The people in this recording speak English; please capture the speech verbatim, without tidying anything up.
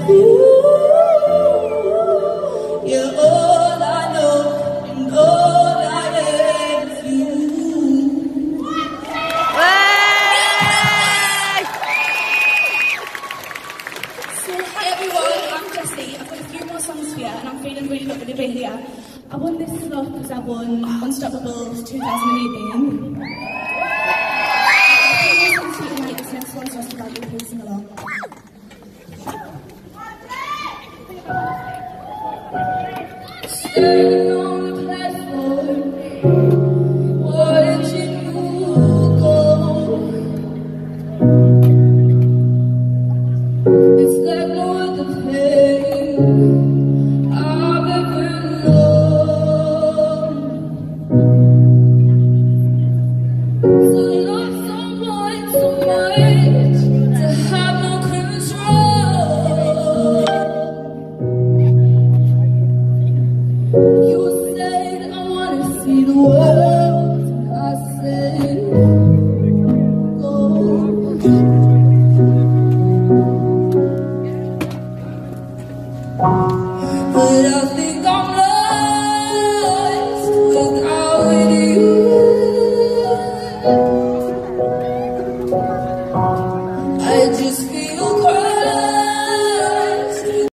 You're all I know and all I am is you. So hi everyone, I'm Jessie. I've got a few more songs for you and I'm feeling really lucky to be here. I won this slot because I won Unstoppable two thousand eighteen. This next one's just about you, please sing along. Stay